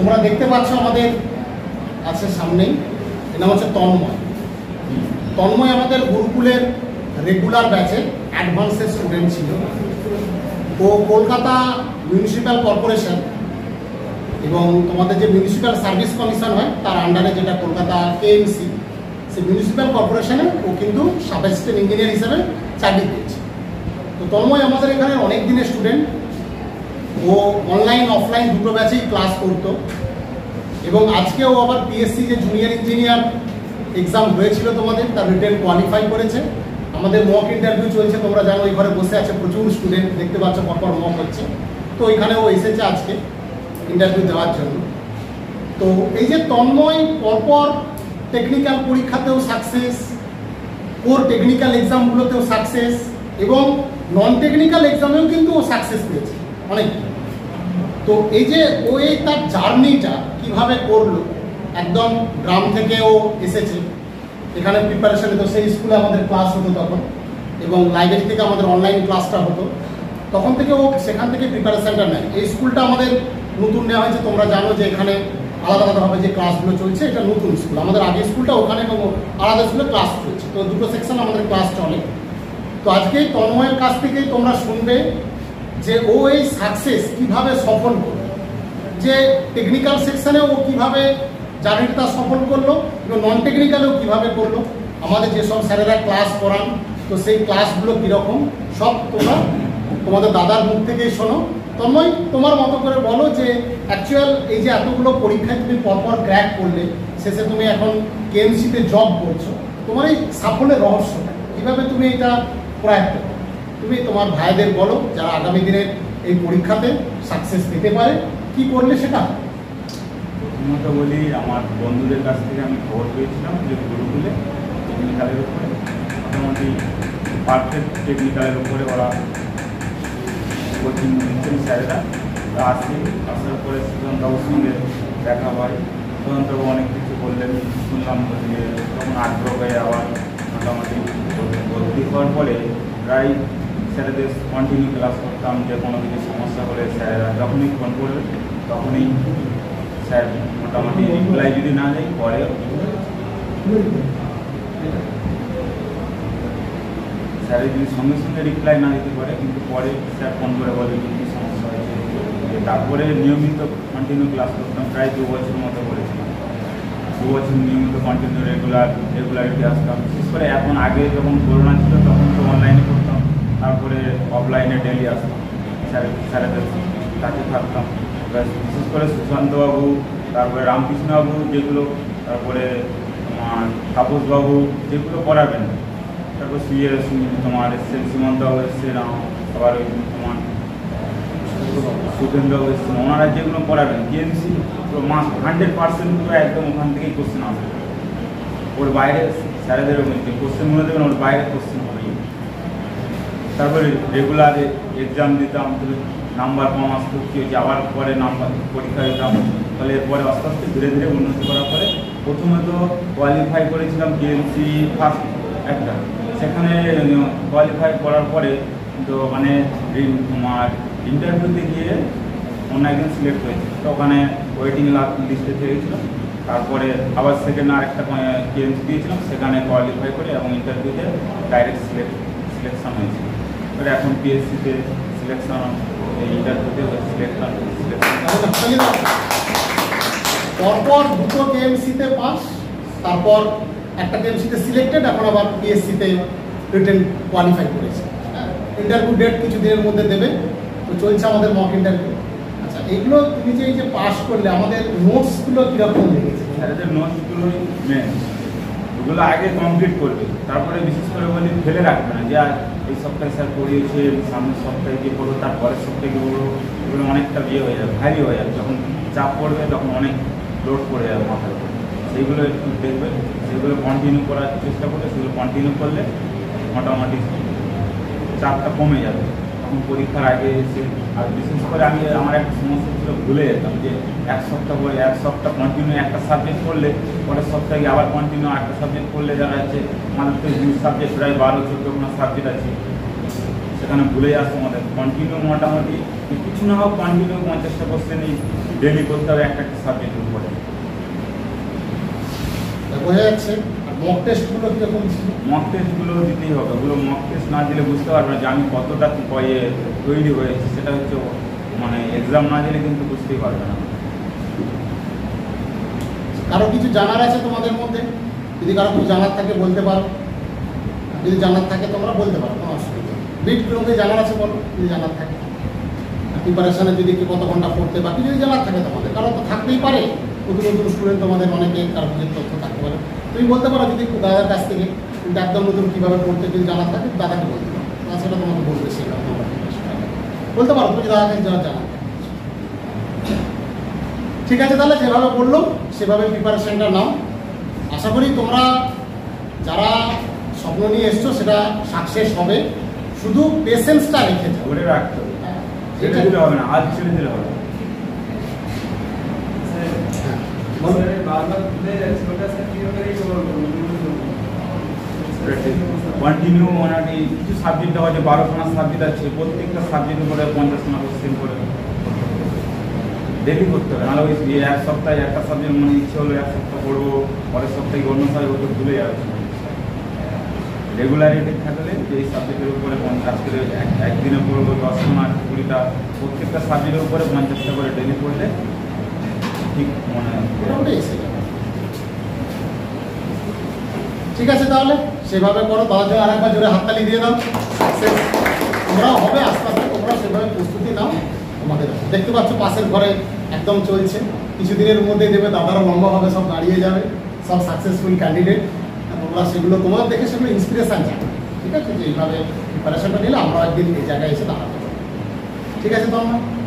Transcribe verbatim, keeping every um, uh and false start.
তোমরা দেখতে পাচ্ছ আমাদের আছে সামনেই, এর নাম হচ্ছে তন্ময়। তন্ময় আমাদের গুরুকুলের রেগুলার ব্যাচে অ্যাডভান্সের স্টুডেন্ট ছিল। ও কলকাতা মিউনিসিপ্যাল কর্পোরেশন এবং তোমাদের যে মিউনিসিপ্যাল সার্ভিস কমিশন হয় তার আন্ডারে যেটা কলকাতা কেএমসি, সেই মিউনিসিপ্যাল কর্পোরেশনে ও কিন্তু সাব অ্যাসিস্ট্যান্ট ইঞ্জিনিয়ার হিসেবে চাকরি পেয়েছে। তো তন্ময় আমাদের এখানে অনেক দিনের স্টুডেন্ট। ও অনলাইন অফলাইন দুটো ব্যাচেই ক্লাস করতো এবং আজকেও আবার পিএসসি যে জুনিয়র ইঞ্জিনিয়ার এক্সাম হয়েছিল তোমাদের, তার রিটেন কোয়ালিফাই করেছে। আমাদের মক ইন্টারভিউ চলছে, তোমরা জানো ওই ঘরে বসে আছে প্রচুর স্টুডেন্ট, দেখতে পাচ্ছ পরপর মক হচ্ছে। তো ওইখানে ও এসেছে আজকে ইন্টারভিউ দেওয়ার জন্য। তো এই যে তন্ময় পরপর টেকনিক্যাল পরীক্ষাতেও সাকসেস, কোর টেকনিক্যাল এক্সামগুলোতেও সাকসেস এবং নন টেকনিক্যাল এক্সামেও কিন্তু ও সাকসেস পেয়েছে অনেক। তো এই যে ও এই তার জার্নিটা কীভাবে করলো, একদম গ্রাম থেকে ও এসেছে এখানে প্রিপারেশনে। তো সেই স্কুলে আমাদের ক্লাস হতো তখন এবং লাইব্রেরি থেকে আমাদের অনলাইন ক্লাসটা হতো, তখন থেকে ও সেখান থেকে প্রিপারেশানটা নেয়। এই স্কুলটা আমাদের নতুন নেওয়া হয়েছে, তোমরা জানো যে এখানে আলাদা আলাদাভাবে যে ক্লাসগুলো চলছে, এটা নতুন স্কুল। আমাদের আগের স্কুলটা ওখানে এবং আলাদা স্কুলে ক্লাস চলছে, তো দুটো সেকশন আমাদের ক্লাস চলে। তো আজকে তন্ময়ের কাছ থেকেই তোমরা শুনবে যে ও এই সাকসেস কীভাবে সফল করলো, যে টেকনিক্যাল সেকশানেও ও কীভাবে জার্নিটা সফল করলো এবং নন টেকনিক্যালেও কীভাবে করলো, আমাদের যেসব স্যারেরা ক্লাস করান তো সেই ক্লাসগুলো কীরকম, সব তোমরা তোমাদের দাদার মুখ থেকেই শোনো। তন্ময়, তোমার মতো করে বলো যে অ্যাকচুয়াল এই যে এতগুলো পরীক্ষায় তুমি পরপর ক্র্যাক করলে, শেষে তুমি এখন কেএমসিতে জব করছো, তোমার এই সাফল্যের রহস্যটা কীভাবে তুমি এটা প্রয়াস করো, তুমি তোমার ভাইদের বলো যারা আগামী দিনের এই পরীক্ষাতে সাকসেস পেতে পারে, কি করলে সেটা। প্রথমত বলি, আমার বন্ধুদের কাছ থেকে আমি খবর পেয়েছিলাম যে গুরুকুলে টেকনিক্যালের উপরে মোটামুটি পারফেক্ট টেকনিক্যালের উপরে ওরা কোচিং নিচ্ছেন স্যারেরা। আসি, আসার পরে সুশান্তবাবুর সঙ্গে দেখা হয়। সুশান্তবাবু অনেক কিছু বললেন, শুনলাম যে তখন আগ্রহ হয়ে আবার মোটামুটি ভর্তি হওয়ার পরে প্রায় স্যারেদের কন্টিনিউ ক্লাস করতাম। যে কোনো কিছু সমস্যা হলে স্যারেরা যখনই ফোন করবে তখনই স্যার মোটামুটি রিপ্লাই যদি না দেয় পরে স্যারের যদি সঙ্গে সঙ্গে রিপ্লাই না দিতে পারে কিন্তু পরে স্যার ফোন করে বলে যে কী সমস্যা হয়েছে। তারপরে নিয়মিত কন্টিনিউ ক্লাস করতাম, প্রায় দু বছর মতো করেছিলাম। দু বছর নিয়মিত কন্টিনিউ রেগুলার রেগুলারিটি আসতাম। বিশেষ করে এখন আগে যখন করোনা ছিল তখন তো অনলাইনে করতাম, তারপরে অফলাইনে ডেলি আসতাম, স্যার স্যারেদের কাছে থাকতাম। বিশেষ করে সুশান্তবাবু, তারপরে রামকৃষ্ণবাবু যেগুলো, তারপরে তোমার তাপসবাবু যেগুলো পড়াবেন, তারপর সুইয়ে তোমার এসছে সীমন্তবাবু এসছে, আবার ওই তোমার সুখেন্দ্রবাবু এসছে, ওনারা যেগুলো পড়াবেন কেএমসি পুরো মাস হান্ড্রেড পার্সেন্ট পুরো একদম ওখান থেকেই কোশ্চেন আসবে। ওর বাইরে স্যারেদেরও যে কোশ্চেনগুলো দেবেন ওর বাইরে কোশ্চেন হবে। তারপরে রেগুলার এক্সাম দিতাম, নাম্বার কম আসতো, কী হয়েছে আবার পরে নাম্বার পরীক্ষা দিতাম। তাহলে এরপরে আস্তে আস্তে ধীরে ধীরে উন্নতি করার পরে প্রথমে তো কোয়ালিফাই করেছিলাম কেএমসি ফার্স্ট একটা, সেখানে কোয়ালিফাই করার পরে তো মানে তোমার ইন্টারভিউতে গিয়ে অন্য একজন সিলেক্ট হয়েছে, তো ওখানে ওয়েটিং লিস্টে থেকেছিল। তারপরে আবার সেকেন্ড আর একটা কেএমসি দিয়েছিলাম, সেখানে কোয়ালিফাই করে এবং ইন্টারভিউতে ডাইরেক্ট সিলেক্ট সিলেকশন হয়েছিল। এবার এখন পিএসসিতে সিলেকশন, ইন্টারভিউতে সিলেকশন সিলেকশন পরপর দুটো কেএমসিতে পাস, তারপর একটা কেএমসিতে সিলেক্টেড, এখন আবার পিএসসিতে রিটেন কোয়ালিফাই করেছে। ইন্টারভিউ ডেট কিছু দিনের মধ্যে দেবে, তো চলছে আমাদের মক ইন্টারভিউ। আচ্ছা, এগুলো তুমি যে এই যে পাস করলে, আমাদের নোটসগুলো কীরকম লেগেছে? স্যারেদের নোটসগুলোই মেন, ওগুলো আগে কমপ্লিট করবে, তারপরে বিশেষ করে বলি ফেলে রাখবে না যে এই সপ্তাহে স্যার পড়িয়েছে, সামনের সপ্তাহে গিয়ে পড়ো, তার পরের সপ্তাহে গিয়ে পড়ো, এগুলো অনেকটা ইয়ে হয়ে যাবে, ভারী হয়ে যাবে। যখন চাপ পড়বে তখন অনেক লোড পড়ে যাবে মাথার উপর, সেইগুলো একটু দেখবে, সেগুলো কন্টিনিউ করার চেষ্টা করবে। সেগুলো কন্টিনিউ করলে মোটামুটি চাপটা কমে যাবে তখন পরীক্ষার আগে এসে। আর বিশেষ করে আমি আমার একটা সমস্যা ছিল, ভুলে যেতাম যে এক সপ্তাহ পরে এক সপ্তাহ কন্টিনিউ একটা সাবজেক্ট পড়লে পরের সপ্তাহে আবার কন্টিনিউ একটা সাবজেক্ট পড়লে দেখা যাচ্ছে আমাদের তো হিউজ সাবজেক্ট প্রায় বারো চোদ্দো কোনো সাবজেক্ট আছে, সেখানে ভুলে যাচ্ছে আমাদের কন্টিনিউ মোটামুটি কিছু না হোক কন্টিনিউ পঞ্চাশটা কোশ্চেনই ডেলি করতে হবে একটা একটা সাবজেক্টের উপরে। বোঝা যাচ্ছে। আর মক টেস্টগুলো কীরকম ছিল? মক টেস্টগুলো দিতেই হবে, ওগুলো মক টেস্ট না দিলে বুঝতে পারবে না যে আমি কতটা ইয়ে তৈরি হয়েছি, সেটা হচ্ছে মানে এক্সাম না দিলে কিন্তু বুঝতেই পারবে না। কারো কিছু জানার আছে তোমাদের মধ্যে? যদি কারো কিছু জানার থাকে বলতে পারো, যদি জানার থাকে তোমরা বলতে পারো, কোনো অসুবিধা নেই। বিট কোনো জানার আছে বলো যদি জানার থাকে। প্রিপারেশানে যদি কি কত ঘন্টা পড়তে বাকি যদি জানার থাকে তোমাদের, কারণ তো থাকতেই পারে নতুন নতুন স্টুডেন্ট তোমাদের অনেকে কারো কিছু তথ্য থাকতে পারে, তুমি বলতে পারো যদি দাদার কাছ থেকে কিন্তু একদম নতুন কীভাবে পড়তে যদি জানার থাকে দাদাকে বলতে পারো, সেটা তোমাকে বলবে, সেটা তোমার বলতে পারো তুমি দাদার কাছে যাওয়ার জানা। ঠিক আছে, তাহলে যেভাবে বললো সেভাবে প্রিপারেশানটা নাও। আশা করি তোমরা যারা স্বপ্ন নিয়ে এসছো সেটা সাকসেস হবে, শুধু পেশেন্সটা রেখে যাও। ধরে রাখতে হবে, ছেড়ে দিলে হবে না, আজ ছেড়ে দিলে হবে। কন্টিনিউ মানে কিছু সাবজেক্ট হয় যে বারোখানা সাবজেক্ট আছে, প্রত্যেকটা সাবজেক্টের উপরে পঞ্চাশখানা কোশ্চেন করে ডেলি করতে হবে, নাহলে ওই এক সপ্তাহে একটা সাবজেক্ট মানে ইচ্ছে হলো এক সপ্তাহ পড়বো, পরের সপ্তাহে অন্য সাবজেক্ট ওটা ভুলে যাবে। রেগুলারিটি থাকলে যে এই সাবজেক্টের উপরে পঞ্চাশ করে একদিনে পড়বো দশখানা কুড়িটা, প্রত্যেকটা সাবজেক্টের উপরে পঞ্চাশটা করে ডেলি পড়লে ঠিক মনে হয়। ঠিক আছে, তাহলে সেভাবে করো। তাহলে জন্য আরেকবার জোরে হাততালি দিয়ে দাও। সাকসেস তোমরাও হবে আস্তে আস্তে, তোমরা সেভাবে প্রস্তুতি নাও। তোমাদের দেখতে পাচ্ছ পাশের ঘরে একদম চলছে, কিছুদিনের মধ্যেই দেবে দাদারা লম্বাভাবে সব দাঁড়িয়ে যাবে, সব সাকসেসফুল ক্যান্ডিডেট। তোমরা সেগুলো তোমার দেখে সেগুলো ইন্সপিরেশান যাবে। ঠিক আছে, যে এইভাবে প্রিপারেশনটা নিলে আমরা একদিন এই জায়গায় এসে দাঁড়াতে পারবো। ঠিক আছে তো আমরা